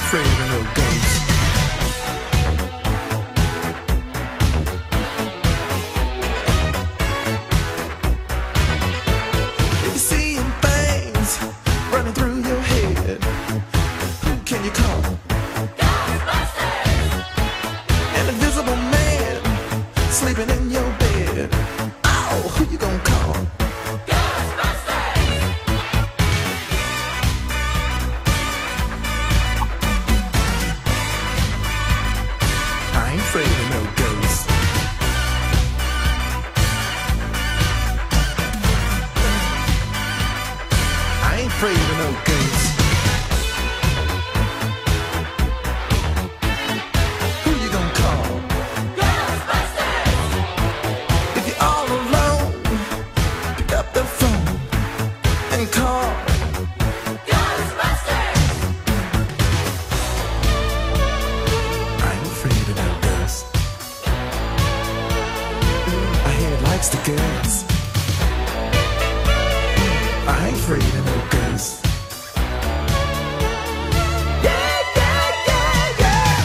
afraid of no ghosts. If you're seeing things running through your head, who can you call? Ghostbusters! An invisible man sleeping in your bed. Oh, who you gonna call? I ain't afraid of no ghosts. I ain't afraid of no ghosts. Who you gonna call? Ghostbusters! If you're all alone, pick up the phone and call Ghostbusters! I ain't afraid of no ghosts. I hear it likes the girls. I ain't afraid of no ghosts. Yeah, yeah, yeah, yeah.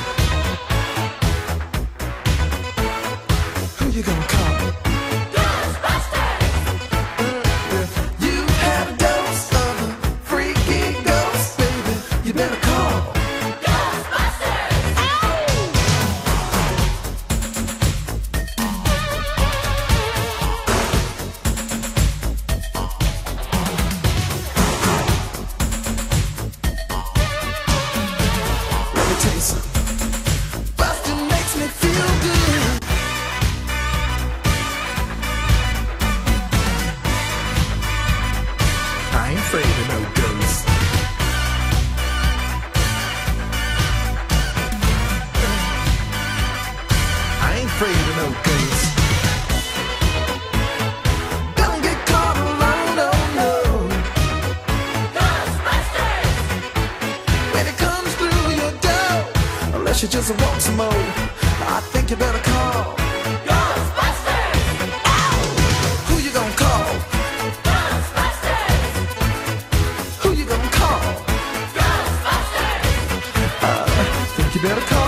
Who you gonna call? Ghostbusters! You had a dose of a freaky ghost, baby. You better call Ghostbusters! Let me tell you something. Bustin' makes me feel good. I ain't afraid of no ghosts. I ain't afraid of no ghosts. Don't get caught alone, no, no. Ghostbusters! When it comes through your door, unless you just want some more, I think you better call Ghostbusters! Ow! Who you gonna call? Ghostbusters! Who you gonna call? Ghostbusters! I think you better call